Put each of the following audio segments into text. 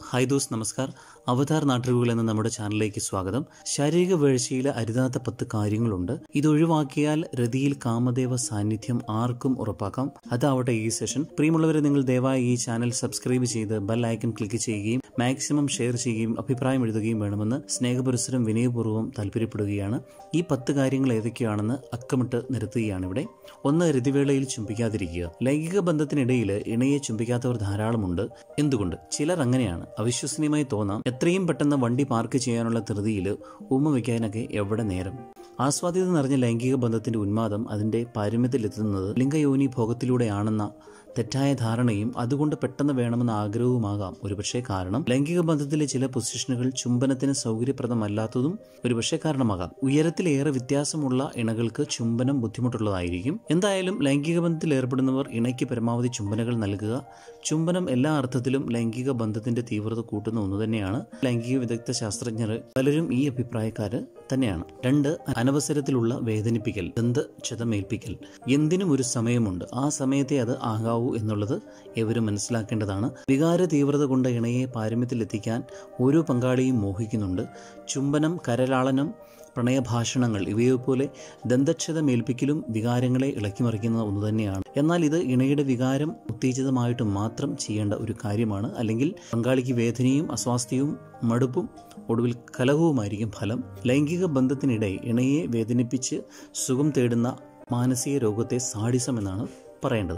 Hi those, നമസ്കാർ. അവതാർ നാട്ടറിവുകൾ എന്ന നമ്മുടെ ചാനലിലേക്ക് സ്വാഗതം. ശാരീരിക വീഴ്ചയിലെ അരുതാത്ത 10 കാര്യങ്ങളുണ്ട്. ഇതൊഴിവാക്കിയാൽ രതിയിൽ കാമദേവ സാന്നിധ്യം ആർക്കും ഉറപ്പാക്കാം. അതാവട്ടെ ഈ സെഷൻ. പ്രിയമുള്ളവരെ, നിങ്ങൾ ദയവായി ഈ ചാനൽ സബ്സ്ക്രൈബ് ചെയ്ത് ബെൽ ഐക്കൺ ക്ലിക്ക് ചെയ്യുകയും മാക്സിമം ഷെയർ ചെയ്യുകയും അഭിപ്രായം എഴുതുകയും വേണമെന്ന് സ്നേഹപുരസ്സരം വിനയപൂർവ്വം താല്പര്യപ്പെടുകയാണ്. ഈ 10 കാര്യങ്ങൾ ഏതൊക്കെയാണെന്ന് അക്കമിട്ട് നിരത്തുകയാണ് ഇവിടെ. 1. രതിവേളയിൽ ചുംബിക്കാതിരിക്കുക. ലൈംഗിക ബന്ധത്തിനിടയിൽ ഇണയെ ചുംബിക്കാത്തവർ ധാരാളമുണ്ട്. എന്തുകൊണ്ട്? ചിലർ അങ്ങനെയാണ്. അവിശ്വസനീയമായി തോന്നാം. എത്രയും പെട്ടെന്ന് വണ്ടി പാർക്ക് ചെയ്യാനുള്ള ധൃതിയിൽ ഉമ്മ വയ്ക്കാനൊക്കെ എവിടെ നേരം. ആസ്വാദ്യത നിറഞ്ഞ ലൈംഗിക ബന്ധത്തിന്റെ ഉന്മാദം അതിന്റെ പാരമ്യത്തിലെത്തുന്നത് ലിംഗയോനി ഭോഗത്തിലൂടെയാണെന്ന തെറ്റായ ധാരണയും അതുകൊണ്ട് പെട്ടെന്ന് വേണമെന്ന ആഗ്രഹവുമാകാം ഒരുപക്ഷെ കാരണം. ലൈംഗിക ബന്ധത്തിലെ ചില പൊസിഷനുകൾ ചുംബനത്തിന് സൗകര്യപ്രദമല്ലാത്തതും ഒരുപക്ഷെ കാരണമാകാം. ഉയരത്തിലേറെ വ്യത്യാസമുള്ള ഇണകൾക്ക് ചുംബനം ബുദ്ധിമുട്ടുള്ളതായിരിക്കും. എന്തായാലും ലൈംഗിക ബന്ധത്തിൽ ഏർപ്പെടുന്നവർ ഇണയ്ക്ക് പരമാവധി ചുംബനങ്ങൾ നൽകുക. ചുംബനം എല്ലാ അർത്ഥത്തിലും ലൈംഗിക ബന്ധത്തിന്റെ തീവ്രത കൂട്ടുന്ന ഒന്ന് തന്നെയാണ്. ലൈംഗിക വിദഗ്ധ ശാസ്ത്രജ്ഞർ പലരും ഈ അഭിപ്രായക്കാര് തന്നെയാണ്. 2. അനവസരത്തിലുള്ള വേദനിപ്പിക്കൽ, ദന്തക്ഷതമേൽപ്പിക്കൽ. എന്തിനും ഒരു സമയമുണ്ട്. ആ സമയത്തെ അത് ആകാവൂ എന്നുള്ളത് ഏവരും മനസ്സിലാക്കേണ്ടതാണ്. വികാര തീവ്രത കൊണ്ട് ഇണയെ പാരമ്യത്തിലെത്തിക്കാൻ ഓരോ പങ്കാളിയും മോഹിക്കുന്നുണ്ട്. ചുംബനം, കരലാളനം, പ്രണയഭാഷണങ്ങൾ ഇവയെപ്പോലെ ദന്തക്ഷതമേൽപ്പിക്കലും വികാരങ്ങളെ ഇളക്കിമറിക്കുന്ന ഒന്ന് തന്നെയാണ്. എന്നാൽ ഇത് ഇണയുടെ വികാരം ഉത്തേജിതമായിട്ട് മാത്രം ചെയ്യേണ്ട ഒരു കാര്യമാണ്. അല്ലെങ്കിൽ പങ്കാളിക്ക് വേദനയും അസ്വാസ്ഥ്യവും മടുപ്പും ഒടുവിൽ കലഹവുമായിരിക്കും ഫലം. ലൈംഗിക ബന്ധത്തിനിടെ ഇണയെ വേദനിപ്പിച്ച് സുഖം തേടുന്ന മാനസിക രോഗത്തെ സാഡിസം എന്നാണ് പറയേണ്ടത്.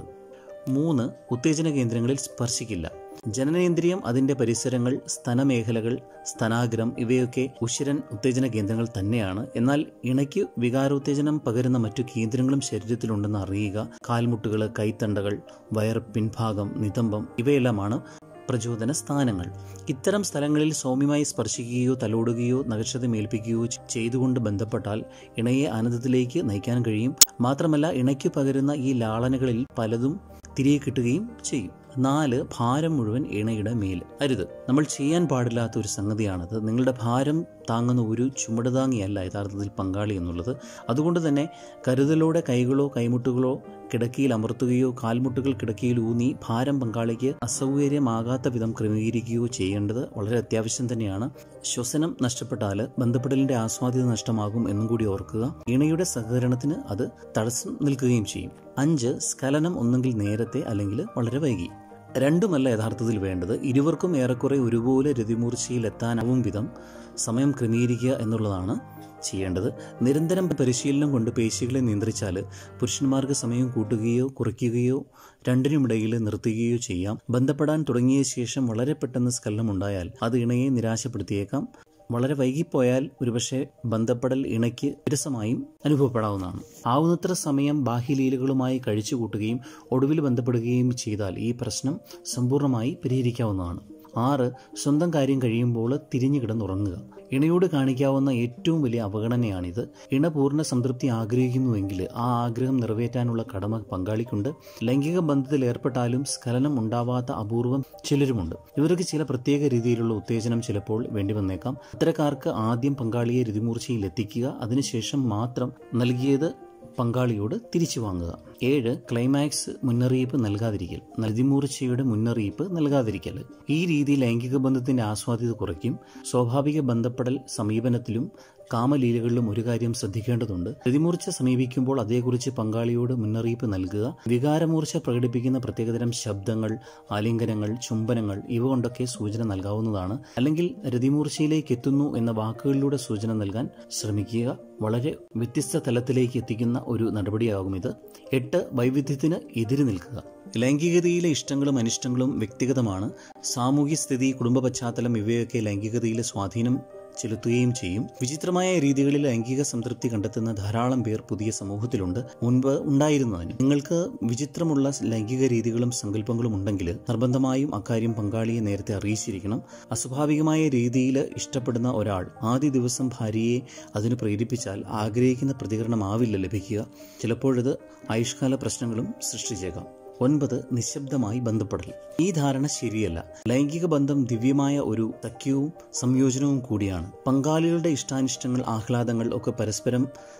3. ഉത്തേജന കേന്ദ്രങ്ങളിൽ സ്പർശിക്കില്ല. ജനനേന്ദ്രിയം, അതിന്റെ പരിസരങ്ങൾ, സ്തനമേഖലകൾ, സ്തനാഗ്രം ഇവയൊക്കെ ഉശിരൻ ഉത്തേജന കേന്ദ്രങ്ങൾ തന്നെയാണ്. എന്നാൽ ഇണയ്ക്ക് വികാരോത്തേജനം പകരുന്ന മറ്റു കേന്ദ്രങ്ങളും ശരീരത്തിലുണ്ടെന്ന് അറിയുക. കാൽമുട്ടുകൾ, കൈത്തണ്ടകൾ, വയർ പിൻഭാഗം, നിതംബം ഇവയെല്ലാമാണ് പ്രചോദന സ്ഥാനങ്ങൾ. ഇത്തരം സ്ഥലങ്ങളിൽ സൗമ്യമായി സ്പർശിക്കുകയോ തലോടുകയോ നഖക്ഷതമേൽപ്പിക്കുകയോ ചെയ്തുകൊണ്ട് ബന്ധപ്പെട്ടാൽ ഇണയെ ആനന്ദത്തിലേക്ക് നയിക്കാൻ കഴിയും. മാത്രമല്ല, ഇണയ്ക്ക് പകരുന്ന ഈ ലാളനകളിൽ പലതും തിരികെ കിട്ടുകയും ചെയ്യും. 4. ഭാരം മുഴുവൻ ഇണയുടെ മേൽ അരുത്. നമ്മൾ ചെയ്യാൻ പാടില്ലാത്ത ഒരു സംഗതിയാണത്. നിങ്ങളുടെ ഭാരം താങ്ങുന്ന ഒരു ചുമടുതാങ്ങിയല്ല യഥാർത്ഥത്തിൽ പങ്കാളി എന്നുള്ളത്. അതുകൊണ്ട് തന്നെ കരുതലോടെ കൈകളോ കൈമുട്ടുകളോ കിടക്കയിൽ അമർത്തുകയോ കാൽമുട്ടുകൾ കിടക്കയിൽ ഊന്നി ഭാരം പങ്കാളിക്ക് അസൗകര്യമാകാത്ത വിധം ക്രമീകരിക്കുകയോ ചെയ്യേണ്ടത് വളരെ അത്യാവശ്യം തന്നെയാണ്. ശ്വസനം നഷ്ടപ്പെട്ടാൽ ബന്ധപ്പെടലിന്റെ ആസ്വാദ്യത നഷ്ടമാകും എന്നും കൂടി ഓർക്കുക. ഇണയുടെ സഹകരണത്തിന് അത് തടസ്സം നിൽക്കുകയും ചെയ്യും. 5. സ്ഖലനം ഒന്നെങ്കിൽ നേരത്തെ അല്ലെങ്കിൽ വളരെ വൈകി. രണ്ടുമല്ല യഥാർത്ഥത്തിൽ വേണ്ടത്. ഇരുവർക്കും ഏറെക്കുറെ ഒരുപോലെ രതിമൂർച്ചയിലെത്താനാവും വിധം സമയം ക്രമീകരിക്കുക എന്നുള്ളതാണ് ചെയ്യേണ്ടത്. നിരന്തരം പരിശീലനം കൊണ്ട് പേശികളെ നിയന്ത്രിച്ചാൽ പുരുഷന്മാർക്ക് സമയം കൂട്ടുകയോ കുറയ്ക്കുകയോ രണ്ടിനുമിടയിൽ നിർത്തുകയോ ചെയ്യാം. ബന്ധപ്പെടാൻ തുടങ്ങിയ ശേഷം വളരെ പെട്ടെന്ന് സ്ഖലനമുണ്ടായാൽ അത് ഇണയെ നിരാശപ്പെടുത്തിയേക്കാം. വളരെ വൈകിപ്പോയാൽ ഒരുപക്ഷെ ബന്ധപ്പെടൽ ഇണയ്ക്ക് വിരസമായും അനുഭവപ്പെടാവുന്നതാണ്. ആവുന്നത്ര സമയം ബാഹ്യലീലകളുമായി കഴിച്ചുകൂട്ടുകയും ഒടുവിൽ ബന്ധപ്പെടുകയും ചെയ്താൽ ഈ പ്രശ്നം സമ്പൂർണ്ണമായി പരിഹരിക്കാവുന്നതാണ്. 6. സ്വന്തം കാര്യം കഴിയുമ്പോൾ തിരിഞ്ഞു കിടന്നുറങ്ങുക. ഇണയോട് കാണിക്കാവുന്ന ഏറ്റവും വലിയ അവഗണനയാണിത്. ഇണ പൂർണ്ണ സംതൃപ്തി ആഗ്രഹിക്കുന്നുവെങ്കിൽ ആ ആഗ്രഹം നിറവേറ്റാനുള്ള കടമ പങ്കാളിക്കുണ്ട്. ലൈംഗിക ബന്ധത്തിൽ ഏർപ്പെട്ടാലും സ്ഖലനം ഉണ്ടാവാത്ത അപൂർവം ചിലരുമുണ്ട്. ഇവർക്ക് ചില പ്രത്യേക രീതിയിലുള്ള ഉത്തേജനം ചിലപ്പോൾ വേണ്ടിവന്നേക്കാം. അത്തരക്കാർക്ക് ആദ്യം പങ്കാളിയെ രതിമൂർച്ചയിൽ എത്തിക്കുക. അതിനുശേഷം മാത്രം നൽകിയത് പങ്കാളിയോട് തിരിച്ചു വാങ്ങുക. 7. ക്ലൈമാക്സ് മുന്നറിയിപ്പ് നൽകാതിരിക്കൽ. രതിമൂർച്ചയുടെ മുന്നറിയിപ്പ് നൽകാതിരിക്കൽ. ഈ രീതി ലൈംഗിക ബന്ധത്തിന്റെ ആസ്വാദ്യത കുറയ്ക്കും. സ്വാഭാവിക ബന്ധപ്പെടൽ സമീപനത്തിലും കാമലീലകളിലും ഒരു കാര്യം ശ്രദ്ധിക്കേണ്ടതുണ്ട്. രതിമൂർച്ച സമീപിക്കുമ്പോൾ അതേക്കുറിച്ച് പങ്കാളിയോട് മുന്നറിയിപ്പ് നൽകുക. വികാരമൂർച്ച പ്രകടിപ്പിക്കുന്ന പ്രത്യേകതരം ശബ്ദങ്ങൾ, ആലിംഗനങ്ങൾ, ചുംബനങ്ങൾ ഇവ കൊണ്ടൊക്കെ സൂചന നൽകാവുന്നതാണ്. അല്ലെങ്കിൽ രതിമൂർച്ചയിലേക്ക് എത്തുന്നു എന്ന വാക്കുകളിലൂടെ സൂചന നൽകാൻ ശ്രമിക്കുക. വളരെ വ്യത്യസ്ത തലത്തിലേക്ക് എത്തിക്കുന്ന ഒരു നടപടിയാകും ഇത്. 8. വൈവിധ്യത്തിന് എതിര് നിൽക്കുക. ലൈംഗികതയിലെ ഇഷ്ടങ്ങളും അനിഷ്ടങ്ങളും വ്യക്തിഗതമാണ്. സാമൂഹ്യ സ്ഥിതി, കുടുംബ പശ്ചാത്തലം ഇവയൊക്കെ ലൈംഗികതയിലെ സ്വാധീനം ചെലുത്തുകയും ചെയ്യും. വിചിത്രമായ രീതികളിൽ ലൈംഗിക സംതൃപ്തി കണ്ടെത്തുന്ന ധാരാളം പേർ പുതിയ സമൂഹത്തിലുണ്ട്. മുൻപ് ഉണ്ടായിരുന്നതിന്. നിങ്ങൾക്ക് വിചിത്രമുള്ള ലൈംഗിക രീതികളും സങ്കല്പങ്ങളും ഉണ്ടെങ്കിൽ നിർബന്ധമായും അക്കാര്യം പങ്കാളിയെ നേരത്തെ അറിയിച്ചിരിക്കണം. അസ്വാഭാവികമായ രീതിയിൽ ഇഷ്ടപ്പെടുന്ന ഒരാൾ ആദ്യ ദിവസം ഭാര്യയെ അതിന് പ്രേരിപ്പിച്ചാൽ ആഗ്രഹിക്കുന്ന പ്രതികരണമാവില്ല ലഭിക്കുക. ചിലപ്പോഴത് ആയുഷ്കാല പ്രശ്നങ്ങളും സൃഷ്ടിച്ചേക്കാം. 9. നിശബ്ദമായി ബന്ധപ്പെടൽ. ഈ ധാരണ ശരിയല്ല. ലൈംഗിക ബന്ധം ദിവ്യമായ ഒരു സഖ്യവും സംയോജനവും കൂടിയാണ്. പങ്കാളികളുടെ ഇഷ്ടാനിഷ്ടങ്ങൾ, ആഹ്ലാദങ്ങൾ ഒക്കെ പരസ്പരം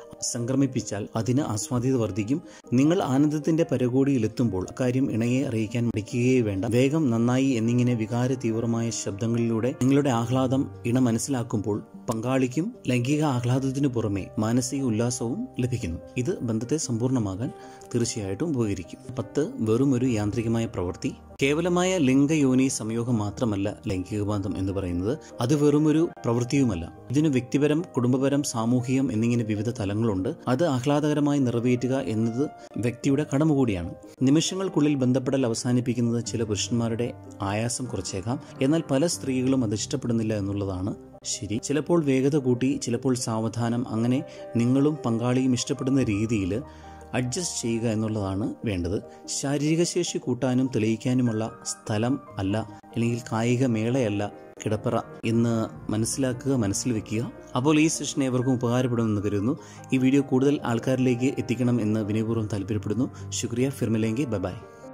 സംക്രമിപ്പിച്ചാൽ അതിന് ആസ്വാദ്യത വർദ്ധിക്കും. നിങ്ങൾ ആനന്ദത്തിന്റെ പരകോടിയിലെത്തുമ്പോൾ അക്കാര്യം ഇണയെ അറിയിക്കാൻ മടിക്കുകയേ വേണ്ട. വേഗം, നന്നായി എന്നിങ്ങനെ വികാര തീവ്രമായ ശബ്ദങ്ങളിലൂടെ നിങ്ങളുടെ ആഹ്ലാദം ഇണ മനസ്സിലാക്കുമ്പോൾ പങ്കാളിക്കും ലൈംഗിക ആഹ്ലാദത്തിനു പുറമെ മാനസിക ഉല്ലാസവും ലഭിക്കുന്നു. ഇത് ബന്ധത്തെ സമ്പൂർണ്ണമാകാൻ തീർച്ചയായിട്ടും ഉപകരിക്കും. 10. വെറുമൊരു യാന്ത്രികമായ പ്രവൃത്തി. കേവലമായ ലിംഗയോനി സംയോഗം മാത്രമല്ല ലൈംഗിക ബന്ധം എന്ന് പറയുന്നത്. അത് വെറുമൊരു പ്രവൃത്തിയുമല്ല. ഇതിന് വ്യക്തിപരം, കുടുംബപരം, സാമൂഹികം എന്നിങ്ങനെ വിവിധ തലങ്ങളുണ്ട്. അത് ആഹ്ലാദകരമായി നിറവേറ്റുക എന്നത് വ്യക്തിയുടെ കടമ കൂടിയാണ്. നിമിഷങ്ങൾക്കുള്ളിൽ ബന്ധപ്പെടൽ അവസാനിപ്പിക്കുന്നത് ചില പുരുഷന്മാരുടെ ആയാസം കുറച്ചേക്കാം. എന്നാൽ പല സ്ത്രീകളും അത് ഇഷ്ടപ്പെടുന്നില്ല എന്നുള്ളതാണ് ശരി. ചിലപ്പോൾ വേഗത കൂട്ടി, ചിലപ്പോൾ സാവധാനം, അങ്ങനെ നിങ്ങളും പങ്കാളിയും ഇഷ്ടപ്പെടുന്ന രീതിയിൽ അഡ്ജസ്റ്റ് ചെയ്യുക എന്നുള്ളതാണ് വേണ്ടത്. ശാരീരിക ശേഷി കൂട്ടാനും തെളിയിക്കാനുമുള്ള സ്ഥലം അല്ല, അല്ലെങ്കിൽ കായിക മേളയല്ല കിടപ്പറ എന്ന് മനസ്സിലാക്കുക, മനസ്സിൽ വെക്കുക. അപ്പോൾ ഈ സെഷൻ ഏവർക്കും ഉപകാരപ്പെടുമെന്ന് കരുതുന്നു. ഈ വീഡിയോ കൂടുതൽ ആൾക്കാരിലേക്ക് എത്തിക്കണം എന്ന് വിനയപൂർവ്വം താല്പര്യപ്പെടുന്നു. ശുക്രിയ. ഫിർ മിലേംഗെ. Bye by.